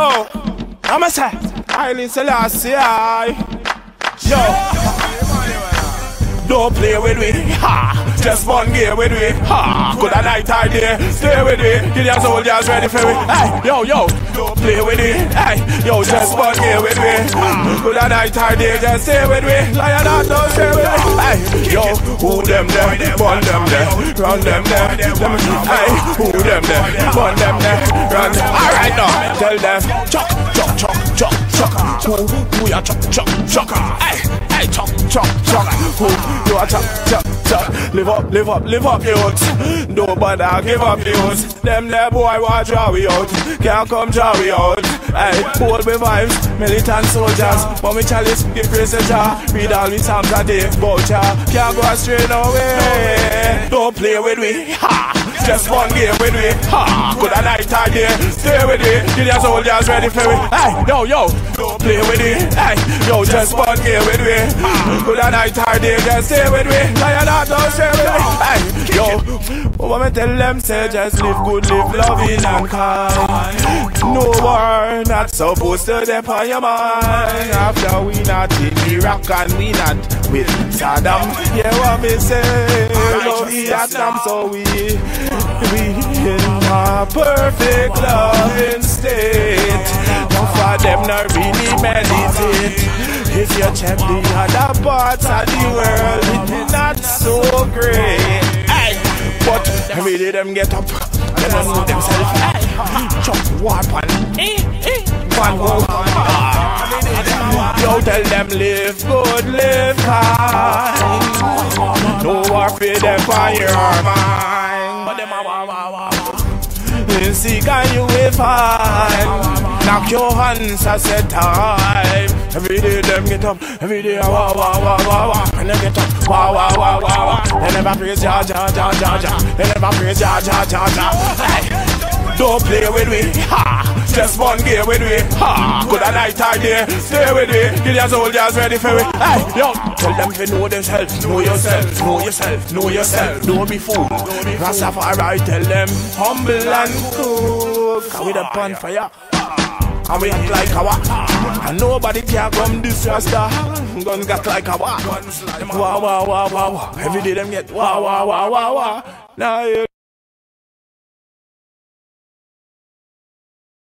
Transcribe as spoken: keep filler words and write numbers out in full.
Yo, I'ma say, Island Selassie, yo, don't play with me, ha. Just one game with me, ha. Good a night or day, stay with me. Get your soldiers ready for me. Hey, yo, yo, don't play with me. Hey, yo, just one game with me, ha. Good a night or day, just stay with me. Lion Heart Don't stay with me. Hey, yo, who them there? Burn them there, run them there. Hey, who them there? Burn them there, run them. Alright now, tell them, chuck, chuck, chuck, chuck, chuck. Who, who ya chuck, chuck, chuck? Hey, hey, chuck, chuck, chuck. Who you a chuck, chuck, chuck? Live up, live up, live up, youths. Don't bother, give up, youths. Them there boy want draw we out. Can't come draw we out. Hey, hold me vibes, militant soldiers. But me chalice, give praise to Jah. Read all me psalms a day, bout Jah. Can't go astray no way. Don't play with me, ha. Just one game with me, ha. Good a night or day, stay with me. Get your soldiers ready for me. Hey, yo, yo, don't play with me. Hey, yo, just one game with me. Good a night or day, just stay with me. Lion Heart Don't stay with me. Hey, yo, what me tell them say, just live good, live loving and kind. No war, not supposed to dep on your mind. After we not in Iraq and we not with Saddam. Yeah, what me say, love Vietnam, so we we in a perfect loving state. Now for them not really meditate. If you check the other parts of the world, it's not so great. Hey, but every day them get up, they don't know themselves. Hey, chop warp and one more. Yo, tell them live good, live kind. No war for them for your mind. But them a wah wah wah wah. See, can you will find? Knock your hands a set time. Every day them get up, every day wah wah wah wah wah. And they get up, wah wah wah wah wah. They never praise Jah Jah Jah Jah Jah. They never praise Jah Jah Jah Jah. Hey, don't play with me, ha. Just one game with me, ha. Good a night or day, stay with me. Get your soldiers ready for me. Hey, yo, tell them to know themselves, know yourself, know yourself, know yourself. Don't be fooled. Rastafari tell them humble and cool. Cause we the pan fire, and we act like a wa. And nobody can come this Rasta. Guns got like a wa. Wah wah wah wah wah. Every day them get wah wah wah wah wah. Now you